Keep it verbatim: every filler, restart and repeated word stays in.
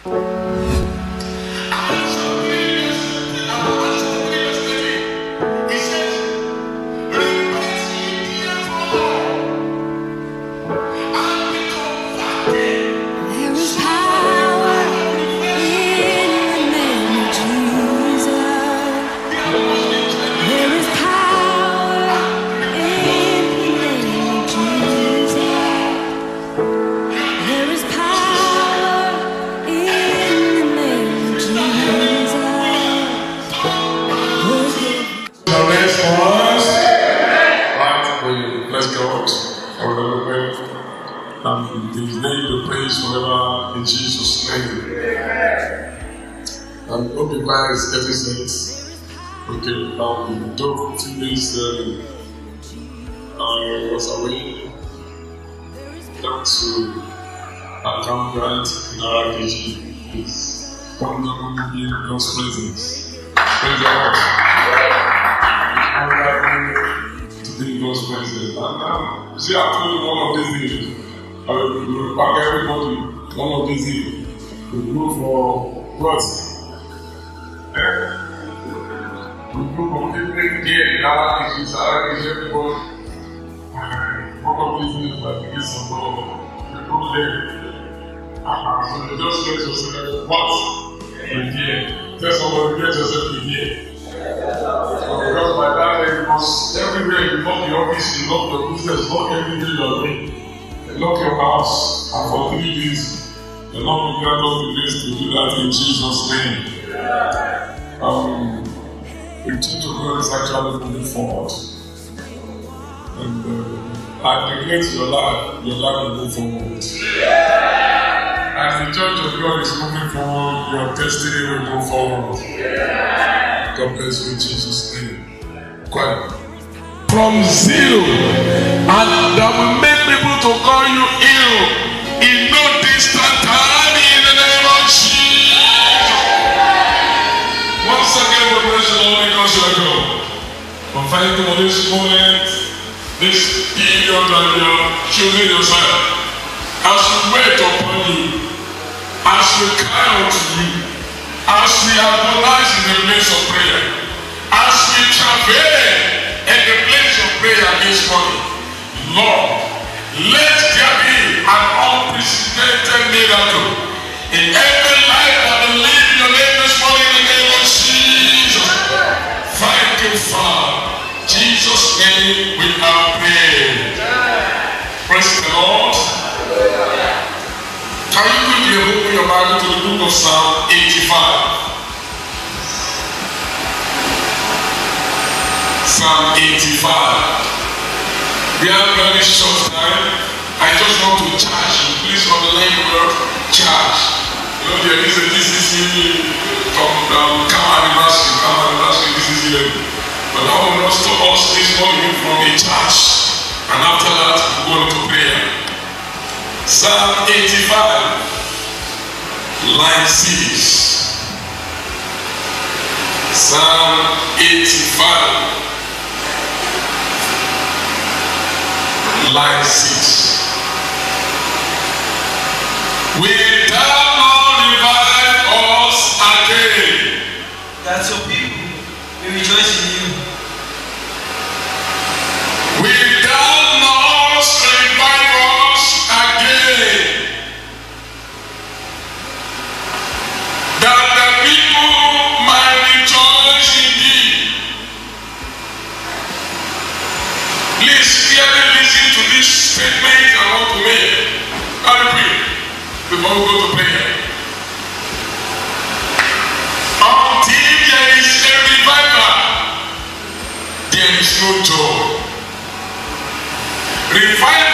And his name be praised forever in Jesus' name. And hope the choir is getting set. Okay, um, though two days uh, I was away down to Account Grant in R P G. It's wonderful being in God's presence. Praise the Lord. It's wonderful to be in God's presence. And now, see, I told you one of these things. I will pack everybody one of these days. We go for what? We go for every day. Now it's everybody. One of these days, like this and all. We go there. So you just get yourself what? In here. Tell somebody, get yourself in here. Because by that day, because everywhere you lock the office, you lock the business, lock everything you are doing. Lock your house, and for three days, the Lord will grant us the grace to do that in Jesus' name. Um, the Church of God is actually moving forward. And uh, I declare to your life, your life will move forward. As the Church of God is moving forward, your destiny will move forward. God bless you in Jesus' name. Quiet. From zero, and that will make people to call you ill in no distant time in the name of Jesus. Once again, we praise the Lord because you are God. I'm fighting for this moment, this period that you are choosing yourself. As we wait upon you, as we cry out to you, as we agonize in the place of prayer, as we travail in the place of prayer this morning, Lord, let there be an unprecedented miracle in every life that believe in your name this morning in the name of Jesus. Thank you, Father. Jesus' name we are praying. Praise the Lord. Can you quickly open your Bible to the book of Psalm eighty-five? Psalm eighty-five. We have a very short time. I just want to charge you. Please underline the word charge. You know, there is a D C C from um, Come Anniversary, Come Anniversary, D C C level. But I want us to us this morning from a charge. And after that, we go into prayer. Psalm eighty-five, line six. Psalm eighty-five. Line six. Will thou not revive us again? That your people will rejoice in you. Will thou not revive us again? That the people might rejoice in thee. Please clearly listen to this statement I want to make. Can we pray before we go to prayer? Until there is a revival, there is no joy. Revival